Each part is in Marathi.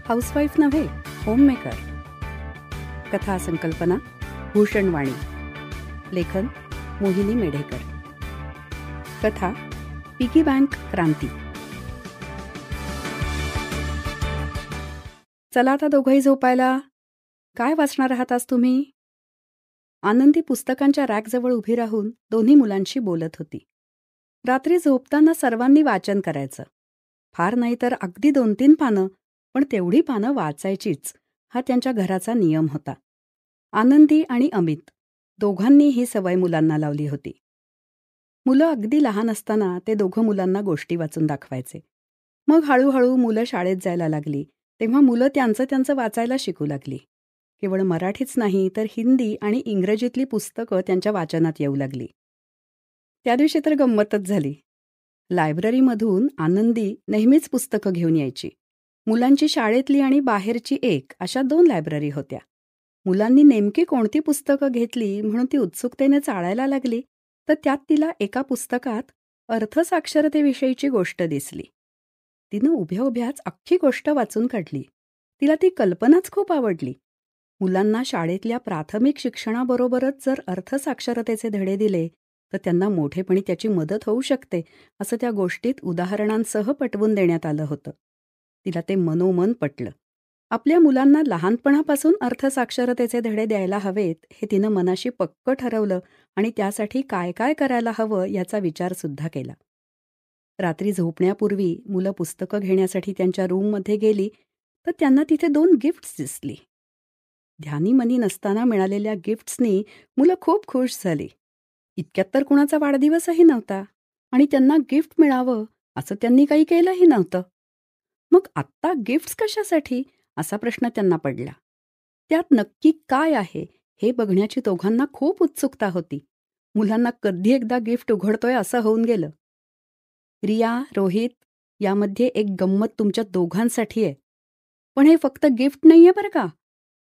हाऊसवाईफ नव्हे, होममेकर. कथा संकल्पना भूषणवाणी. लेखन मोहिनी मेढेकर. कथा पिगी बँक क्रांती. चला आता दोघंही झोपायला. काय वाचणार आहात आज तुम्ही? आनंदी पुस्तकांच्या रॅकजवळ उभी राहून दोन्ही मुलांशी बोलत होती. रात्री झोपताना सर्वांनी वाचन करायचं. फार नाही तर अगदी 2-3 पानं, पण तेवढी पानं वाचायचीच, हा त्यांच्या घराचा नियम होता. आनंदी आणि अमित दोघांनी ही सवय मुलांना लावली होती. मुलं अगदी लहान असताना ते दोघं मुलांना गोष्टी वाचून दाखवायचे. मग हळूहळू मुलं शाळेत जायला लागली, तेव्हा मुलं त्यांचं वाचायला शिकू लागली. केवळ मराठीच नाही तर हिंदी आणि इंग्रजीतली पुस्तकं त्यांच्या वाचनात येऊ लागली. त्या दिवशी तर गंमतच झाली. लायब्ररीमधून आनंदी नेहमीच पुस्तकं घेऊन यायची. मुलांची शाळेतली आणि बाहेरची एक अशा 2 लायब्ररी होत्या. मुलांनी नेमकी कोणती पुस्तकं घेतली म्हणून ती उत्सुकतेने चाळायला लागली, तर त्यात तिला एका पुस्तकात अर्थसाक्षरतेविषयीची गोष्ट दिसली. तिनं उभ्या उभ्याच अख्खी गोष्ट वाचून काढली. तिला ती कल्पनाच खूप आवडली. मुलांना शाळेतल्या प्राथमिक शिक्षणाबरोबरच जर अर्थसाक्षरतेचे धडे दिले तर त्यांना मोठेपणी त्याची मदत होऊ शकते, असं त्या गोष्टीत उदाहरणांसह पटवून देण्यात आलं होतं. तिला ते मनोमन पटलं. आपल्या मुलांना लहानपणापासून अर्थसाक्षरतेचे धडे द्यायला हवेत हे तिनं मनाशी पक्क ठरवलं आणि त्यासाठी काय काय करायला हवं याचा विचारसुद्धा केला. रात्री झोपण्यापूर्वी मुलं पुस्तकं घेण्यासाठी त्यांच्या रूममध्ये गेली तर त्यांना तिथे 2 गिफ्ट्स दिसली. ध्यानीमनी नसताना मिळालेल्या गिफ्ट्सनी मुलं खूप खुश झाली. इतक्यात तर कुणाचा वाढदिवसही नव्हता आणि त्यांना गिफ्ट मिळावं असं त्यांनी काही केलंही नव्हतं. मग आत्ता गिफ्ट्स कशासाठी असा प्रश्न त्यांना पडला. त्यात नक्की काय आहे हे बघण्याची दोघांना खूप उत्सुकता होती. मुलांना कधी एकदा गिफ्ट उघडतोय असं होऊन गेलं. रिया, रोहित, यामध्ये एक गंमत तुमच्या दोघांसाठी आहे. पण हे फक्त गिफ्ट नाहीये बरं का.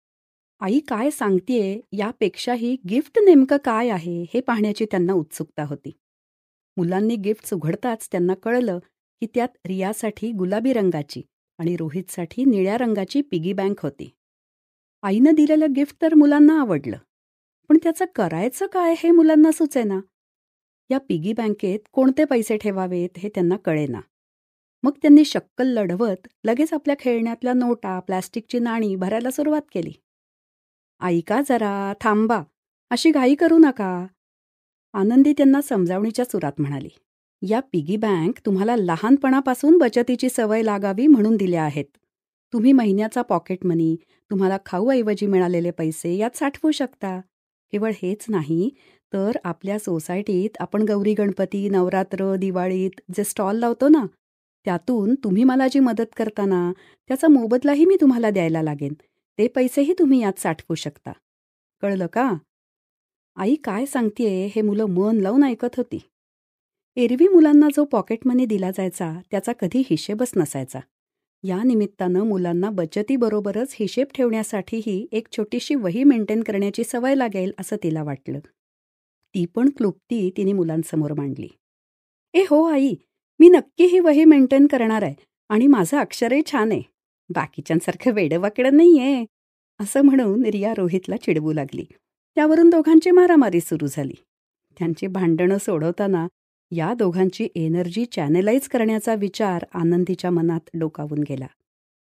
आई काय सांगतेय यापेक्षाही गिफ्ट नेमकं काय आहे हे पाहण्याची त्यांना उत्सुकता होती. मुलांनी गिफ्ट्स उघडताच त्यांना कळलं की त्यात रियासाठी गुलाबी रंगाची आणि रोहितसाठी निळ्या रंगाची पिगी बँक होती. आईनं दिलेलं गिफ्ट तर मुलांना आवडलं, पण त्याचं करायचं काय हे मुलांना सुचेना. या पिगी बँकेत कोणते पैसे ठेवावेत हे त्यांना कळेना. मग त्यांनी शक्कल लढवत लगेच आपल्या खेळण्यातल्या नोटा, प्लॅस्टिकची नाणी भरायला सुरुवात केली. ऐका जरा, थांबा, अशी घाई करू नका, आनंदी त्यांना समजावणीच्या सुरात म्हणाली. या पिगी बँक तुम्हाला लहानपणापासून बचतीची सवय लागावी म्हणून दिल्या आहेत. तुम्ही महिन्याचा पॉकेट मनी, तुम्हाला खाऊऐवजी मिळालेले पैसे यात साठवू शकता. केवळ हेच नाही तर आपल्या सोसायटीत आपण गौरी गणपती, नवरात्र, दिवाळीत जे स्टॉल लावतो ना, त्यातून तुम्ही मला जी मदत करताना त्याचा मोबदलाही मी तुम्हाला द्यायला लागेन. ते पैसेही तुम्ही यात साठवू शकता. कळलं का? आई काय सांगतेय हे मुलं मन लावून ऐकत होती. एरवी मुलांना जो पॉकेट मनी दिला जायचा त्याचा कधी हिशेबच नसायचा. या निमित्तानं मुलांना बचतीबरोबरच हिशेब ठेवण्यासाठीही एक छोटीशी वही मेंटेन करण्याची सवय लागेल असं तिला वाटलं. ती पण क्लुप्ती तिने मुलांसमोर मांडली. हो आई, मी नक्की ही वही मेंटेन करणार आहे आणि माझं अक्षरही छान आहे. बाकीच्यांसारखं वेडंवाकडं नाहीये, असं म्हणून रिया रोहितला चिडवू लागली. त्यावरून दोघांची मारामारी सुरू झाली. त्यांची भांडणं सोडवताना या दोघांची एनर्जी चॅनेलाइज करण्याचा विचार आनंदीच्या मनात डोकावून गेला.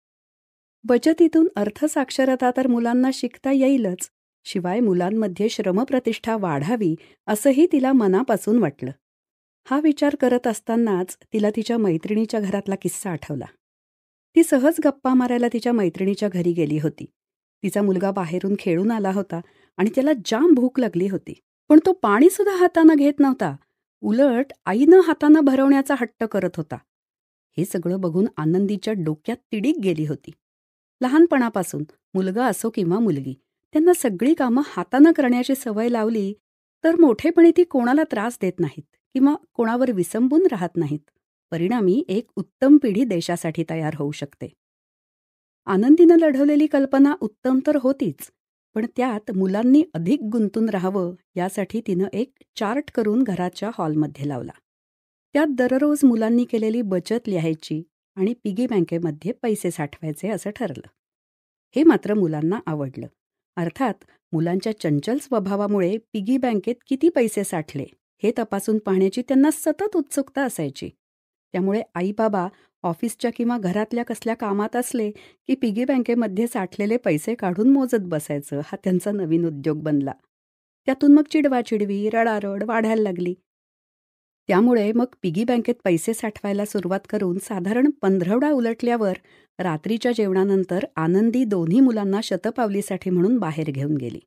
बचतीतून अर्थसाक्षरता तर मुलांना शिकता येईलच, शिवाय मुलांमध्ये श्रमप्रतिष्ठा वाढावी असंही तिला मनापासून वाटलं. हा विचार करत असतानाच तिला तिच्या मैत्रिणीच्या घरातला किस्सा आठवला. ती सहज गप्पा मारायला तिच्या मैत्रिणीच्या घरी गेली होती. तिचा मुलगा बाहेरून खेळून आला होता आणि त्याला जाम भूक लागली होती. पण तो पाणीसुद्धा हातानं घेत नव्हता. उलट आईनं हातानं भरवण्याचा हट्ट करत होता. हे सगळं बघून आनंदीच्या डोक्यात तिडीक गेली होती. लहानपणापासून मुलगा असो किंवा मुलगी, त्यांना सगळी कामं हातानं करण्याची सवय लावली तर मोठेपणी ती कोणाला त्रास देत नाहीत किंवा कोणावर विसंबून राहत नाहीत. परिणामी एक उत्तम पिढी देशासाठी तयार होऊ शकते. आनंदीनं लढवलेली कल्पना उत्तम तर होतीच, पण त्यात मुलांनी अधिक गुंतून राहावं यासाठी तिनं एक चार्ट करून घराच्या हॉलमध्ये लावला. त्यात दररोज मुलांनी केलेली बचत लिहायची आणि पिगी बँकेमध्ये पैसे साठवायचे असं ठरलं. हे मात्र मुलांना आवडलं. अर्थात मुलांच्या चंचल स्वभावामुळे पिगी बँकेत किती पैसे साठले हे तपासून पाहण्याची त्यांना सतत उत्सुकता असायची. त्यामुळे आई बाबा ऑफिसच्या किंवा घरातल्या कसल्या कामात असले की पिगी बँकेमध्ये साठलेले पैसे काढून मोजत बसायचं. हा त्यांचा नवीन उद्योग बनला. त्यातून मग चिडवाचिडवी, रडारड वाढायला लागली. त्यामुळे मग पिगी बँकेत पैसे साठवायला सुरुवात करून साधारण 15 उलटल्यावर रात्रीच्या जेवणानंतर आनंदी दोन्ही मुलांना शतपावलीसाठी म्हणून बाहेर घेऊन गेली.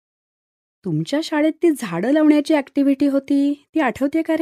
तुमच्या शाळेत ती झाडं लावण्याची ॲक्टिव्हिटी होती ती आठवते का रे?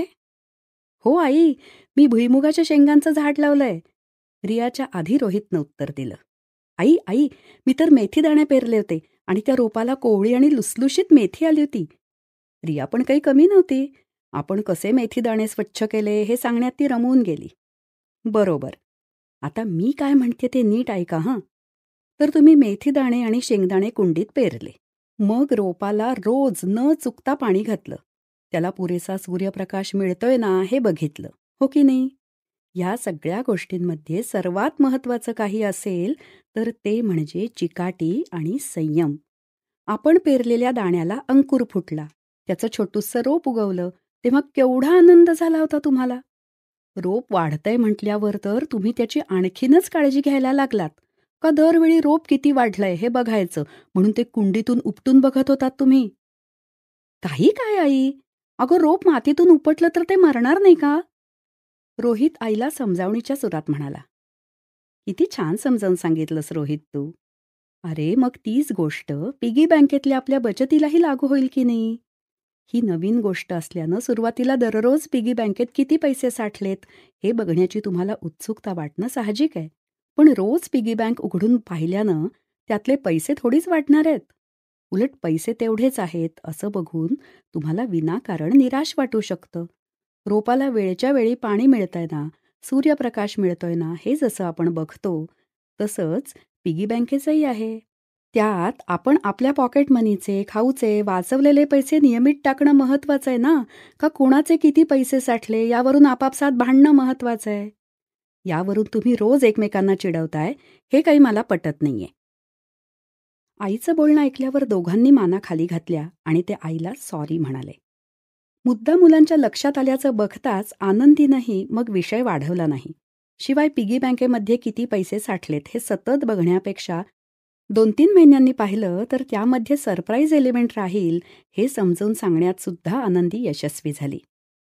हो आई, मी भुईमुगाच्या शेंगांचं झाड लावलंय. रियाच्या आधी रोहितनं उत्तर दिलं. आई आई, मी तर मेथी दाणे पेरले होते आणि त्या रोपाला कोवळी आणि लुसलुशीत मेथी आली होती. रिया पण काही कमी नव्हती. आपण कसे मेथी दाणे स्वच्छ केले हे सांगण्यात ती रमवून गेली. बरोबर. आता मी काय म्हणते ते नीट ऐका हं. तर तुम्ही मेथी दाणे आणि शेंगदाणे कुंडीत पेरले. मग रोपाला रोज न चुकता पाणी घातलं. त्याला पुरेसा सूर्यप्रकाश मिळतोय ना हे बघितलं. हो की नाही? या सगळ्या गोष्टींमध्ये सर्वात महत्त्वाचं काही असेल तर ते म्हणजे चिकाटी आणि संयम. आपण पेरलेल्या दाण्याला अंकुर फुटला, त्याचं छोटुसं रोप उगवलं, तेव्हा केवढा आनंद झाला होता तुम्हाला. रोप वाढतंय म्हटल्यावर तर तुम्ही त्याची आणखीनच काळजी घ्यायला लागलात. का दरवेळी रोप किती वाढलंय हे बघायचं म्हणून ते कुंडीतून उपटून बघत होतात तुम्ही? काही काय आई, अगं रोप मातीतून उपटलं तर ते मरणार नाही का? रोहित आईला समजावणीच्या सुरात म्हणाला. किती छान समजावून सांगितलंस रोहित तू. अरे मग तीच गोष्ट पिगी बँकेतल्या आपल्या बचतीलाही लागू होईल की नाही? ही नवीन गोष्ट असल्यानं सुरुवातीला दररोज पिगी बँकेत किती पैसे साठलेत हे बघण्याची तुम्हाला उत्सुकता वाटणं साहजिक आहे. पण रोज पिगी बँक उघडून पाहिल्यानं त्यातले पैसे थोडीच वाढणार आहेत. उलट पैसे तेवढेच आहेत असं बघून तुम्हाला विनाकारण निराश वाटू शकतं. रोपाला वेळच्या वेळी पाणी मिळतंय ना, सूर्यप्रकाश मिळतोय ना हे जसं आपण बघतो तसंच पिगी बँकेचंही आहे. त्यात आपण आपल्या पॉकेट मनीचे, खाऊचे, वाचवलेले पैसे नियमित टाकणं महत्वाचं आहे ना, का कोणाचे किती पैसे साठले यावरून आपापसात भांडणं महत्वाचं आहे? यावरून तुम्ही रोज एकमेकांना चिडवताय हे काही मला पटत नाहीये. आईचं बोलणं ऐकल्यावर दोघांनी माना खाली घातल्या आणि ते आईला सॉरी म्हणाले. मुद्दा मुलांच्या लक्षात आल्याचं बघताच आनंदीनंही मग विषय वाढवला नाही. शिवाय पिगी बँकेमध्ये किती पैसे साठलेत हे सतत बघण्यापेक्षा 2-3 महिन्यांनी पाहिलं तर त्यामध्ये सरप्राईज एलिमेंट राहील हे समजावून सांगण्यात सुद्धा आनंदी यशस्वी झाली.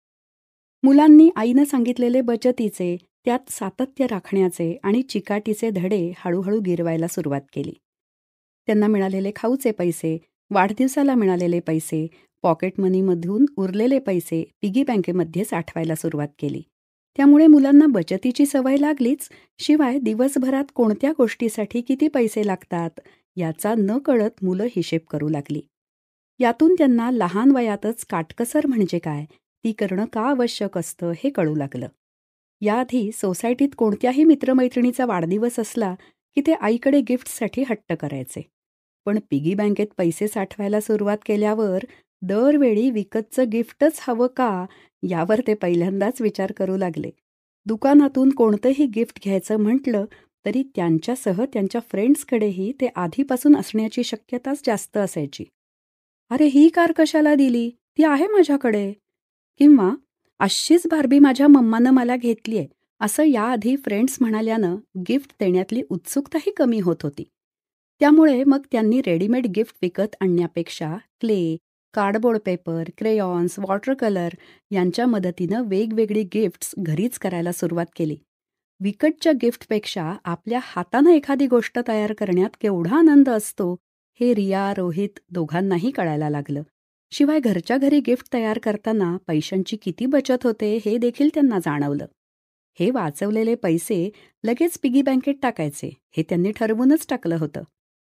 मुलांनी आईनं सांगितलेले बचतीचे, त्यात सातत्य राखण्याचे आणि चिकाटीचे धडे हळूहळू गिरवायला सुरुवात केली. त्यांना मिळालेले खाऊचे पैसे, वाढदिवसाला मिळालेले पैसे, पॉकेट मनीमधून उरलेले पैसे पिगी बँकेमध्ये साठवायला सुरुवात केली. त्यामुळे मुलांना बचतीची सवय लागलीच, शिवाय दिवसभरात कोणत्या गोष्टीसाठी किती पैसे लागतात याचा न कळत मुलं हिशेब करू लागली. यातून त्यांना लहान वयातच काटकसर म्हणजे काय, ती करणं का आवश्यक असतं हे कळू लागलं. याआधी सोसायटीत कोणत्याही मित्रमैत्रिणीचा वाढदिवस असला की ते आईकडे गिफ्टसाठी हट्ट करायचे. पण पिगी बँकेत पैसे साठवायला सुरुवात केल्यावर दरवेळी विकतचं गिफ्टच हवं का यावर ते पहिल्यांदाच विचार करू लागले. दुकानातून कोणतंही गिफ्ट घ्यायचं म्हटलं तरी त्यांच्यासह त्यांच्या फ्रेंड्सकडेही ते आधीपासून असण्याची शक्यताच जास्त असायची. अरे ही कार कशाला दिली, ती आहे माझ्याकडे, किंवा अशीच बार्बी माझ्या मम्मानं मला घेतलीये असं याआधी फ्रेंड्स म्हणाल्यानं गिफ्ट देण्यातली उत्सुकताही कमी होत होती. त्यामुळे मग त्यांनी रेडीमेड गिफ्ट विकत आणण्यापेक्षा clay, cardboard paper, crayons, water colour यांच्या मदतीनं वेगवेगळी गिफ्ट्स घरीच करायला सुरुवात केली. विकतच्या गिफ्टपेक्षा आपल्या हातानं एखादी गोष्ट तयार करण्यात केवढा आनंद असतो हे रिया, रोहित दोघांनाही कळायला लागलं. शिवाय घरच्या घरी गिफ्ट तयार करताना पैशांची किती बचत होते हे देखील त्यांना जाणवलं. हे वाचवलेले पैसे लगेच पिगी बँकेत टाकायचे हे त्यांनी ठरवूनच टाकलं होतं.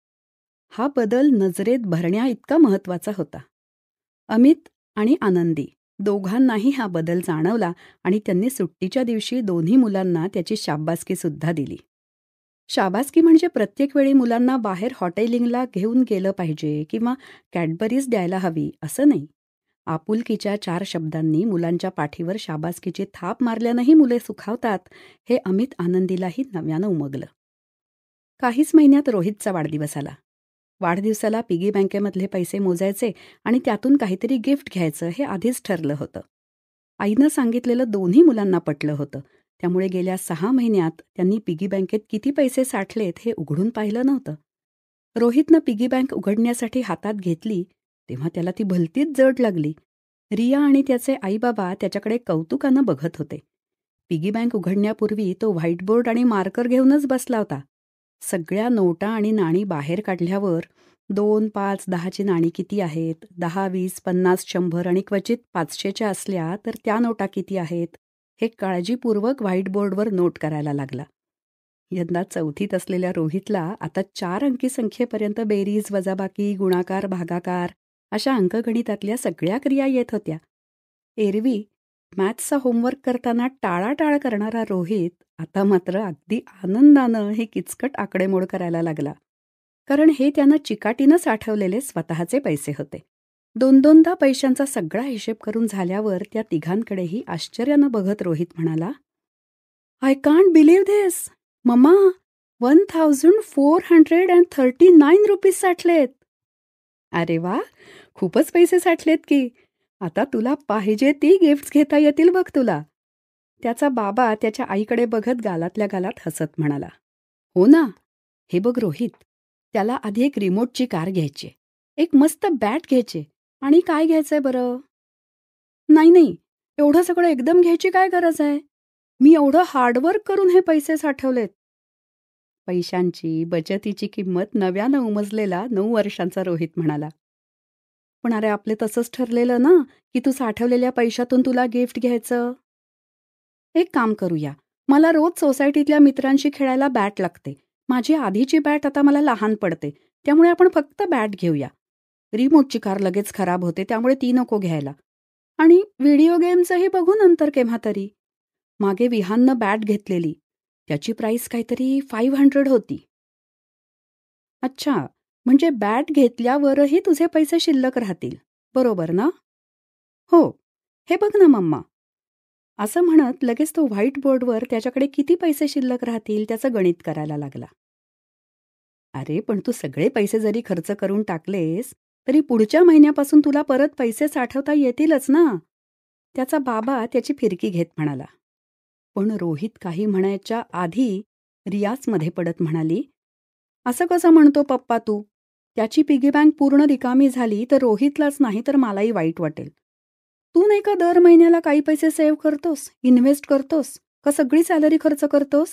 हा बदल नजरेत भरण्या इतका महत्त्वाचा होता. अमित आणि आनंदी दोघांनाही हा बदल जाणवला आणि त्यांनी सुट्टीच्या दिवशी दोन्ही मुलांना त्याची शाबासकी सुद्धा दिली. शाबासकी म्हणजे प्रत्येक वेळी मुलांना बाहेर हॉटेलिंगला घेऊन गेलं पाहिजे किंवा कॅडबरीज द्यायला हवी असं नाही. आपुलकीच्या 4 शब्दांनी मुलांच्या पाठीवर शाबासकीची थाप मारल्यानंही मुले सुखावतात, हे अमित आनंदीलाही नव्यानं उमगलं. काहीच महिन्यात रोहितचा वाढदिवस आला. वाढदिवसाला पिगी बँकेमधले पैसे मोजायचे आणि त्यातून काहीतरी गिफ्ट घ्यायचं हे आधीच ठरलं होतं. आईनं सांगितलेलं दोन्ही मुलांना पटलं होतं. त्यामुळे गेल्या 6 महिन्यात त्यांनी पिगी बँकेत किती पैसे साठलेत हे उघडून पाहिलं नव्हतं. रोहितनं पिगी बँक उघडण्यासाठी हातात घेतली तेव्हा त्याला ती भलतीच जड लागली. रिया आणि त्याचे आईबाबा त्याच्याकडे कौतुकानं बघत होते. पिगी बँक उघडण्यापूर्वी तो व्हाईटबोर्ड आणि मार्कर घेऊनच बसला होता. सगळ्या नोटा आणि नाणी बाहेर काढल्यावर 2, 5, 10ची नाणी किती आहेत, 10, 20, 50, 100 आणि क्वचित 500च्या असल्या तर त्या नोटा किती आहेत, हे काळजीपूर्वक व्हाईटबोर्डवर नोट करायला लागला. यंदा 4थीत असलेल्या रोहितला आता 4 अंकी संख्येपर्यंत बेरीज, वजाबाकी, गुणाकार, भागाकार अशा अंकगणितातल्या सगळ्या क्रिया येत होत्या. एरवी मॅथ्सचा होमवर्क करताना टाळाटाळ करणारा रोहित आता मात्र अगदी आनंदानं हे किचकट आकडेमोड करायला लागला. कारण हे त्यानं चिकाटीनं साठवलेले स्वतःचे पैसे होते. 2-2दा पैशांचा सगळा हिशेब करून झाल्यावर त्या तिघांकडेही आश्चर्यानं बघत रोहित म्हणाला, आय कांट बिलीव्ह धिस. मम्मा, 1439 रुपीज साठलेत. अरे वा, खूपच पैसे साठलेत की. आता तुला पाहिजे ती गिफ्ट्स घेता येतील बघ तुला. त्याचा बाबा त्याच्या आईकडे बघत गालातल्या गालात हसत म्हणाला. हो ना, हे बघ रोहित, त्याला आधी एक रिमोटची कार घ्यायची, एक मस्त बॅट घ्यायची आणि काय घ्यायचंय बरं? नाही, एवढं सगळं एकदम घ्यायची काय गरज आहे? मी एवढं हार्डवर्क करून हे पैसे साठवलेत. पैशांची, बचतीची किंमत नव्यानं उमजलेला 9 वर्षांचा रोहित म्हणाला. पण अरे आपले तसंच ठरलेलं ना की तू साठवलेल्या पैशातून तुला गिफ्ट घ्यायचं. एक काम करूया, मला रोज सोसायटीतल्या मित्रांशी खेळायला बॅट लागते. माझी आधीची बॅट आता मला लहान पडते, त्यामुळे आपण फक्त बॅट घेऊया. रिमोटची कार लगेच खराब होते, त्यामुळे ती नको घ्यायला. आणि व्हिडिओ गेमचंही बघू नंतर केव्हा तरी. मागे विहाननं बॅट घेतलेली, त्याची प्राईस काहीतरी 500 होती. अच्छा, म्हणजे बॅट घेतल्यावरही तुझे पैसे शिल्लक राहतील, बरोबर ना? हो, हे बघ ना मम्मा. असं म्हणत लगेच तो व्हाईट बोर्डवर त्याच्याकडे किती पैसे शिल्लक राहतील त्याचं गणित करायला लागला. अरे पण तू सगळे पैसे जरी खर्च करून टाकलेस तरी पुढच्या महिन्यापासून तुला परत पैसे साठवता येतीलच ना. त्याचा बाबा त्याची फिरकी घेत म्हणाला. पण रोहित काही म्हणायच्या आधी रियाजमध्ये पडत म्हणाली, असं कसं म्हणतो पप्पा तू? त्याची पिगी बँक पूर्ण रिकामी झाली तर रोहितलाच नाही तर मलाही वाईट वाटेल. तू नाही का दर महिन्याला काही पैसे सेव्ह करतोस, इन्व्हेस्ट करतोस, का सगळी सॅलरी खर्च करतोस?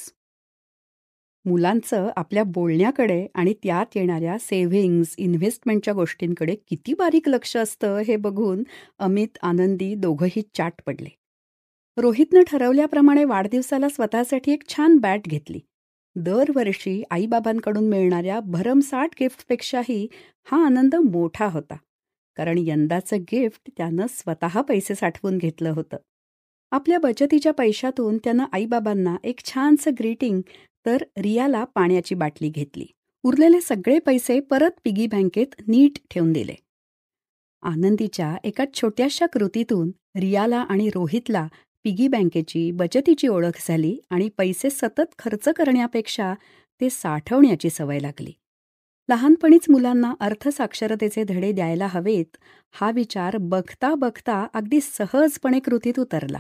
मुलांचं आपल्या बोलण्याकडे आणि त्यात येणाऱ्या सेव्हिंग्ज, इन्व्हेस्टमेंटच्या गोष्टींकडे किती बारीक लक्ष असतं हे बघून अमित, आनंदी दोघंही चाट पडले. रोहितनं ठरवल्याप्रमाणे वाढदिवसाला स्वतःसाठी एक छान बॅट घेतली. दरवर्षी आईबाबांकडून मिळणाऱ्या भरमसाठ गिफ्टपेक्षाही हा आनंद मोठा होता. कारण यंदाचं गिफ्ट त्यानं स्वतः पैसे साठवून घेतलं होतं. आपल्या बचतीच्या पैशातून त्यानं आईबाबांना एक छानसं ग्रीटिंग तर रियाला पाण्याची बाटली घेतली. उरलेले सगळे पैसे परत पिगी बँकेत नीट ठेवून दिले. आनंदीच्या एका छोट्याशा कृतीतून रियाला आणि रोहितला पिगी बँकेची, बचतीची ओळख झाली आणि पैसे सतत खर्च करण्यापेक्षा ते साठवण्याची सवय लागली. लहानपणीच मुलांना अर्थसाक्षरतेचे धडे द्यायला हवेत हा विचार बघता बघता अगदी सहजपणे कृतीत उतरला.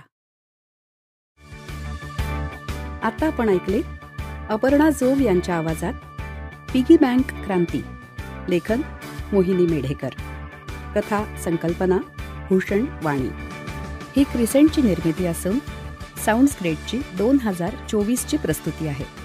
आता आपण ऐकले अपर्णा जोग यांच्या आवाजात पिगी बँक क्रांती. लेखन मोहिनी मेढेकर. कथा संकल्पना भूषण वाणी. ही क्रिसेंटची निर्मिती असून साऊंड्स ग्रेडची 2024ची प्रस्तुती आहे.